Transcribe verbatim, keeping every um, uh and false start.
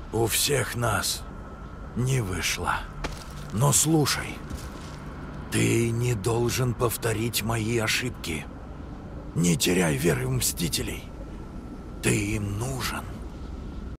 У всех нас не вышло. Но слушай, ты не должен повторить мои ошибки. Не теряй веры в Мстителей. Ты им нужен.